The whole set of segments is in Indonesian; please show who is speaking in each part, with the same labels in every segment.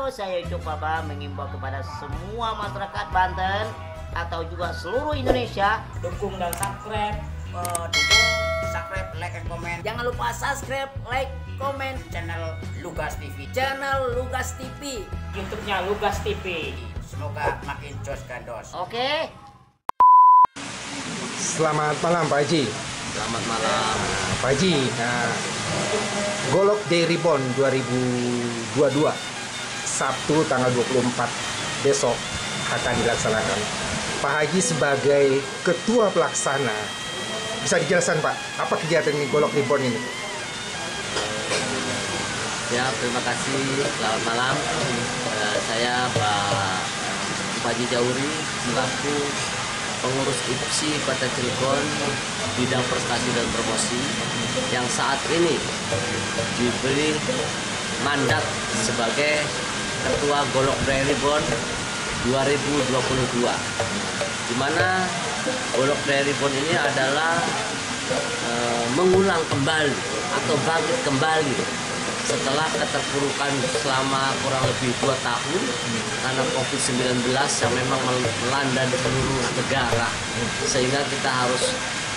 Speaker 1: saya Ucup Baba mengimbau kepada semua masyarakat Banten atau juga seluruh Indonesia,
Speaker 2: dukung dan subscribe,
Speaker 1: like, and comment. Jangan lupa subscribe, like, comment
Speaker 2: channel Lugas TV,
Speaker 1: YouTube-nya Lugas TV.
Speaker 2: semoga makin jos gandos.
Speaker 1: Oke.
Speaker 3: Selamat malam Pak Haji.
Speaker 2: Selamat malam
Speaker 3: Pak Haji, Golok Day Reborn 2022 Sabtu tanggal 24 besok akan dilaksanakan. Pak Haji sebagai ketua pelaksana, bisa dijelaskan Pak, apa kegiatan ini Golok Reborn ini?
Speaker 4: Ya, terima kasih. Selamat malam. Saya Pak Haji Jauri selaku pengurus IPSI Kota Cilegon bidang prestasi dan promosi yang saat ini diberi mandat sebagai Ketua Golok Day Reborn 2022, di mana Golok Day Reborn ini adalah mengulang kembali atau bangkit kembali setelah keterpurukan selama kurang lebih 2 tahun karena COVID-19 yang memang melanda di seluruh negara, sehingga kita harus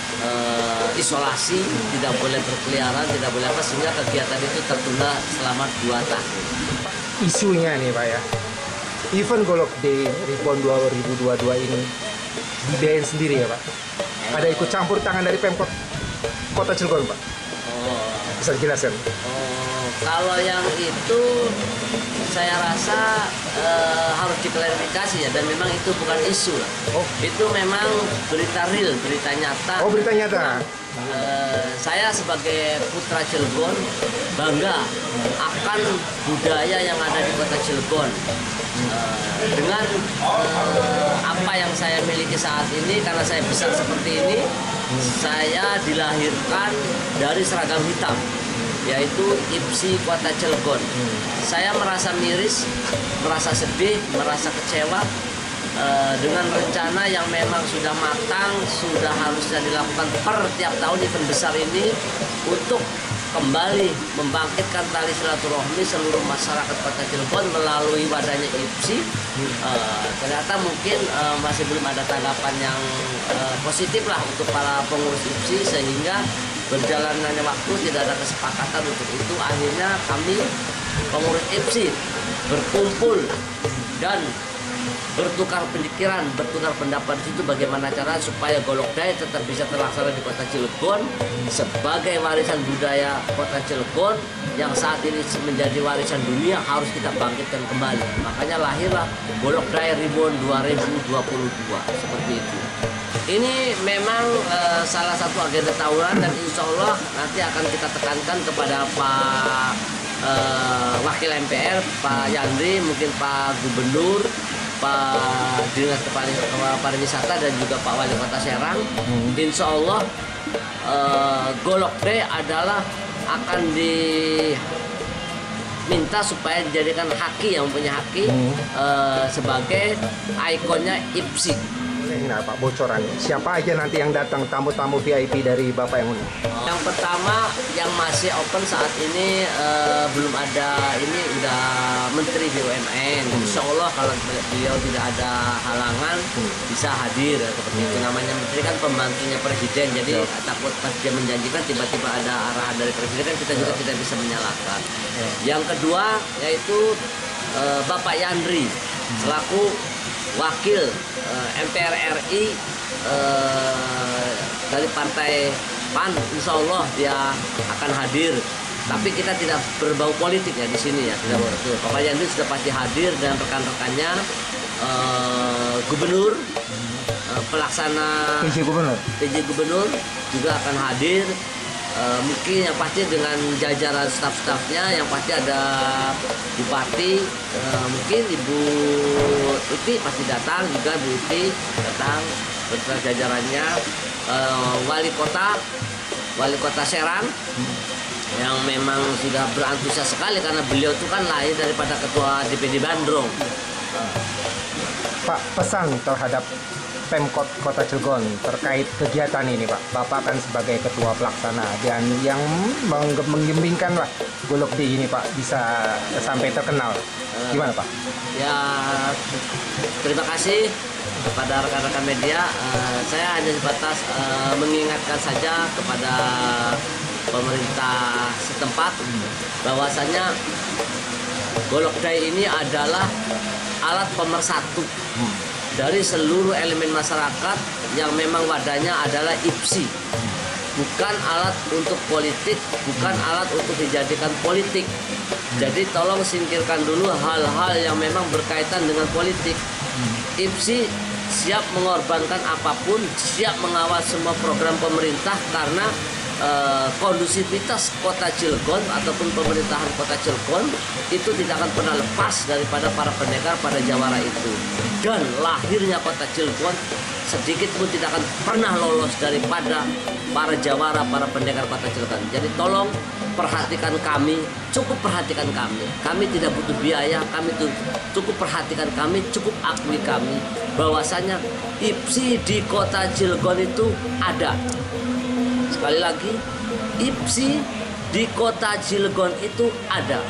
Speaker 4: isolasi, tidak boleh berkeliaran, tidak boleh apa, sehingga kegiatan itu tertunda selama 2 tahun.
Speaker 3: Isunya nih Pak ya, event Golok Day Reborn 2022 ini dibiayain sendiri ya Pak? Ada ikut campur tangan dari Pemkot Kota Cilegon Pak? Bisa dijelaskan?
Speaker 4: Kalau yang itu saya rasa harus diklarifikasi ya, dan memang itu bukan isu lah. Itu memang berita real, berita nyata.
Speaker 3: Oh, berita nyata.
Speaker 4: Saya sebagai putra Cilegon bangga akan budaya yang ada di Kota Cilegon. Dengan apa yang saya miliki saat ini, karena saya besar seperti ini, saya dilahirkan dari seragam hitam, yaitu IPSI Kota Cilegon. Saya merasa miris, merasa sedih, merasa kecewa dengan rencana yang memang sudah matang, sudah harusnya dilakukan per tiap tahun event besar ini untuk kembali membangkitkan tali silaturahmi seluruh masyarakat Kota Cilegon melalui wadahnya IPSI. Ternyata mungkin masih belum ada tanggapan yang positif lah untuk para pengurus IPSI, sehingga berjalannya waktu tidak ada kesepakatan untuk itu. Akhirnya kami pengurus IPSI berkumpul dan bertukar pemikiran, bertukar pendapat itu bagaimana cara supaya Golok Day tetap bisa terlaksana di Kota Cilegon sebagai warisan budaya Kota Cilegon yang saat ini menjadi warisan dunia, harus kita bangkitkan kembali. Makanya lahirlah Golok Day Reborn 2022 seperti itu. Ini memang salah satu agenda tahunan, dan insya Allah nanti akan kita tekankan kepada Pak Wakil MPR, Pak Yandri, mungkin Pak Gubernur, Pak Dinas Pariwisata, dan juga Pak Wali Kota Serang. Insya Allah Golok Day adalah akan diminta supaya dijadikan haki, yang mempunyai haki sebagai ikonnya IPSI.
Speaker 3: Nah Pak, bocoran siapa aja nanti yang datang, tamu-tamu VIP dari Bapak yang undang?
Speaker 4: Yang pertama yang masih open saat ini belum ada, ini udah Menteri BUMN. Insya Allah kalau beliau tidak ada halangan bisa hadir seperti itu. Namanya Menteri kan pembantunya Presiden, jadi takut pas dia menjanjikan tiba-tiba ada arahan dari Presiden, kan kita juga tidak bisa menyalahkan. Yang kedua yaitu Bapak Yandri selaku Wakil MPR RI dari Partai PAN, insya Allah dia akan hadir. Tapi kita tidak berbau politik ya di sini ya, tidak betul. Bapak Yandri sudah pasti hadir, dan rekan-rekannya Gubernur, pelaksana PJ Gubernur juga akan hadir. Mungkin yang pasti dengan jajaran staf-stafnya, yang pasti ada Bupati, mungkin Ibu Uti pasti datang juga, Bu Uti datang beserta jajarannya, Wali Kota Serang yang memang sudah berantusias sekali karena beliau itu kan lahir daripada Ketua DPD Bandrong.
Speaker 3: Pak, pesan terhadap Pemkot Kota Cilegon terkait kegiatan ini, Pak? Bapak kan sebagai ketua pelaksana dan yang menggemblingkan lah Golok Day ini, Pak, bisa sampai terkenal. Gimana, Pak?
Speaker 4: Ya, terima kasih kepada rekan-rekan media. Saya hanya sebatas mengingatkan saja kepada pemerintah setempat bahwasanya Golok Day ini adalah alat pemersatu dari seluruh elemen masyarakat yang memang wadahnya adalah IPSI. Bukan alat untuk politik, bukan alat untuk dijadikan politik. Jadi tolong singkirkan dulu hal-hal yang memang berkaitan dengan politik. IPSI siap mengorbankan apapun, siap mengawal semua program pemerintah karena kondusivitas Kota Cilegon ataupun pemerintahan Kota Cilegon itu tidak akan pernah lepas daripada para pendekar pada jawara itu. Dan lahirnya Kota Cilegon sedikit pun tidak akan pernah lolos daripada para jawara, para pendekar Kota Cilegon. Jadi tolong perhatikan kami, cukup perhatikan kami. Kami tidak butuh biaya, kami tuh cukup perhatikan kami, cukup akui kami bahwasanya IPSI di Kota Cilegon itu ada. Sekali lagi, IPSI di Kota Cilegon itu ada.